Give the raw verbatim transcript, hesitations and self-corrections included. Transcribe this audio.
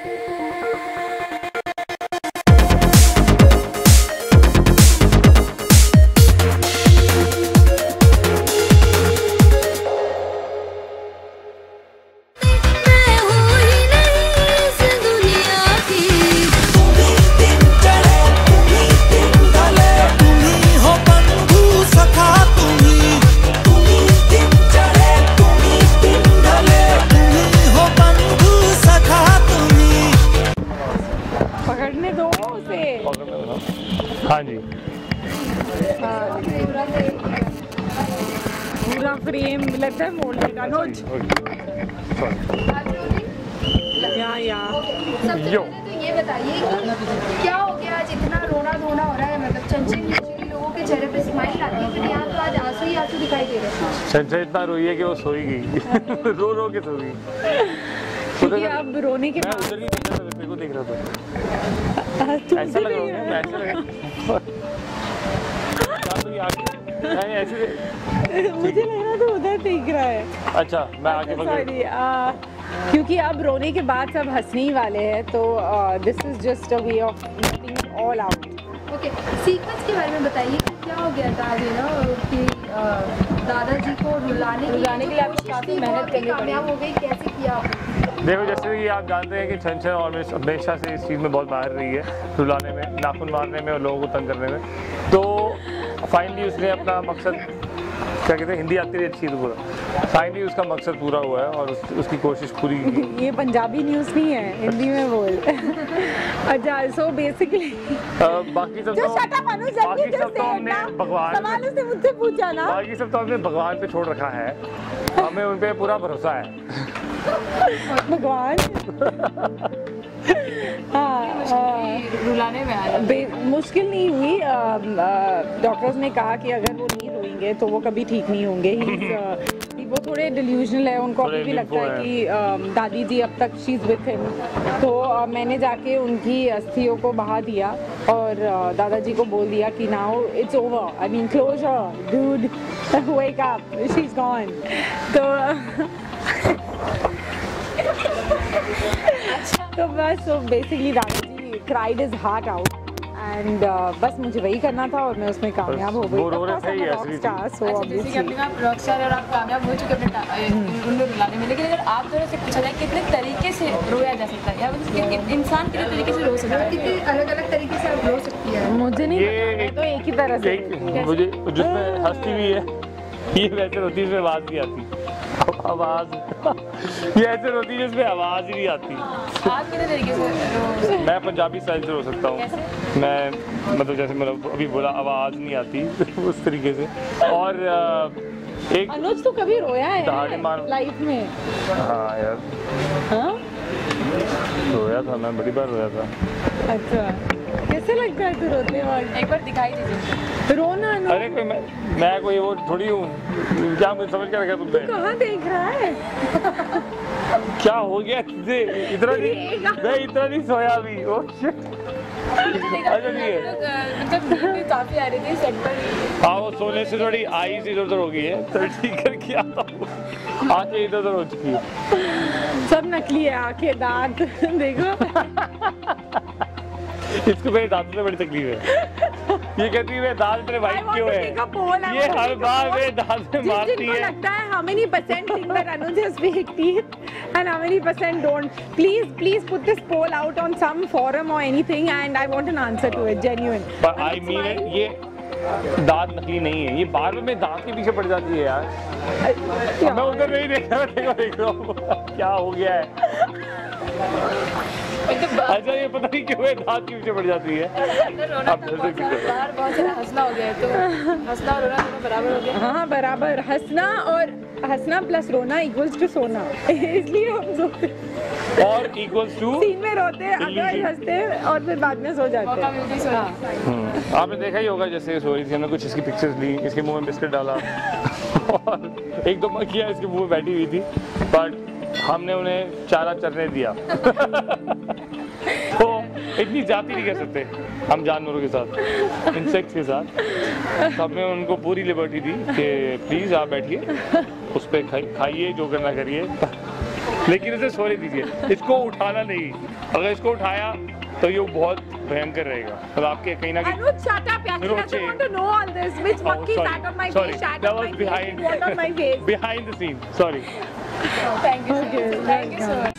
हाँ जी, पूरा फ्रेम लगता है मोड़ने का। अनुज यहाँ यहाँ सबसे पहले तो ये बताइए कि क्या हो गया आज इतना रोना धोना हो रहा है? मतलब चंचन यूजुअली लोगों के चेहरे पे स्माइल आती है, फिर यहाँ तो आज आंसू ही आंसू दिखाई दे रहे हैं। चंचन इतना रोई है कि वो सोई गई रो रो के सो गई। क्योंकि अब रोने के मैं उधर ही देख रहा था, तेरे को देख रहा था। ऐसा लगा मैं ऐसा लगा ऐसे मुझे लग रहा था उधर देख रहा है। अच्छा मैं आगे सॉरी, क्योंकि अब रोने के बाद सब हंसने ही वाले हैं, तो this is just a way of letting all out. Okay, sequence के बारे में बताइए कि क्या हो गया था ये ना कि दादाजी को रुलाने रुलाने के लिए आपको काफी मेहनत करनी पड़ी, कामयाब हो गई, कैसे किया? देखो जैसे कि आप जानते हैं कि छन और हमेशा से इस चीज़ में बहुत माहिर रही है, रुलाने में, नाखून मारने में और लोगों को तंग करने में। तो फाइनली उसने अपना मकसद, क्या कहते हैं, हिंदी आती रही अच्छी तो पूरा, फाइनली उसका मकसद पूरा हुआ है और उस, उसकी कोशिश पूरी की। ये पंजाबी न्यूज़ नहीं है, हिंदी में बोल। अच्छा, सो बेसिकली बाकी सब तो बाकी सब तो हमने भगवान सवाल उसने मुझसे पूछा ना, बाकी सब तो हमने भगवान पे छोड़ रखा है, हमें उन पे पूरा भरोसा है। भगवान हाँ, रुलाने में आया मुश्किल नहीं हुई। डॉक्टर्स ने कहा कि अगर वो नहीं रोएंगे तो वो कभी ठीक नहीं होंगे। He, वो थोड़े डिल्यूजनल है, उनको अभी भी लगता है कि uh, दादी जी अब तक शी इज़ विथ हिम। तो uh, मैंने जाके उनकी अस्थियों को बहा दिया और uh, दादाजी को बोल दिया कि now it's over, I mean closure dude, wake up, she is gone. तो तो बस so basically दादाजी cried his heart out and uh, बस मुझे वही करना था और मैं उसमें कामयाब हो गई। वो रो रहे थे ये असली थी। अच्छा, जैसे कि अपने आप रॉकस्टार और आप कामयाब हो चुके अपने उनको रुलाने में, लेकिन अगर आप दोनों से पूछा जाए कितने तरीके से रोया जा सकता है या मतलब इंसान कितने तरीके से रो सकता है, कितने अलग अलग तरीके से आप रो सकती है? मुझे नहीं पता, मैं तो एक ही तरह से मुझे जिसमें हंसती भी है, ये वैसे रोती है, इसमें आवाज़ नहीं आती, आवाज़ ये ऐसे रोती है जिसमें आवाज़ ही नहीं आती। आप कितने तरीके से? मैं पंजाबी स्टाइल से रो सकता हूँ। मैं मतलब जैसे मतलब अभी बोला आवाज़ नहीं आती उस तरीके से। और एक अनुज तो कभी रोया है लाइफ में? हाँ यार, हाँ रोया था मैं, बड़ी बार रोया था। अच्छा, कैसे लगता है तू रोते वक्त? एक बार दिखाई दीजिए रोना। अरे कोई मैं मैं कोई वो थोड़ी हूँ, क्या मुझे समझ के रखा तुमने? कहाँ देख रहा है? क्या हो गया तुझे? इतना नहीं, मैं इतना नहीं सोया अभी। Oh shit. अच्छा नहीं है, मतलब काफी आ रही थी सेट पर। हाँ वो सोने से थोड़ी आईज इधर उधर हो गई है, तो ठीक करके आता हूँ, आंखें इधर उधर हो चुकी है। सब नकली है, आंखें दांत देखो। इसको मेरे दांतों से बड़ी तकलीफ है। ये कहती है मेरे दांत मेरे वाइट क्यों है? ये हर बार मेरे दांत में मारती है। लगता है how many percent think that Anuj has fake teeth and how many percent don't? Please, please put this poll out on some forum or anything and I want an answer to it, genuine. But I mean it, ये दांत नकली नहीं है, ये बार बार मेरे दांत के पीछे पड़ जाती है यार। मैं उधर नहीं देख रहा, देखो देख रहा हूँ क्या हो गया है। अच्छा ये पता नहीं क्यों है दांत के पीछे पड़ जाती है। अब बाहर बहुत सारा हंसना हो गया है, तो हंसना और रोना दोनों बराबर हो गया। हाँ बराबर, हंसना और हंसना प्लस रोना इक्वल्स टू सोना, इसलिए हम सोते और इक्वल्स टू सीन में रोते हैं, अगर हंसते हैं और फिर बाद में सो जाते हैं। आपने देखा ही होगा जैसे सो रही थी, हमने कुछ इसकी पिक्चर्स ली, इसके मुंह में बिस्किट डाला और एक दो मक्खियाँ इसके मुंह में बैठी हुई थी, बट हमने उन्हें चारा चरने दिया। तो इतनी जाती नहीं कर सकते हम जानवरों के साथ, इंसेक्ट्स के साथ। हमने उनको पूरी लिबर्टी दी कि प्लीज़ आप बैठिए, उस पर खाइए, जो करना करिए। लेकिन इसे सोने दीजिए, इसको उठाना नहीं। अगर इसको उठाया तो ये बहुत भयंकर रहेगा। मतलब आपके कहीं ना कहीं Anuj, shut up, yaar. He doesn't want to know all this. Which Oh, monkey sorry. sat on my Sorry. face, sat That on was my behind face, what on my face. behind the scene. Sorry. Thank you so Okay, much. Thank you so much.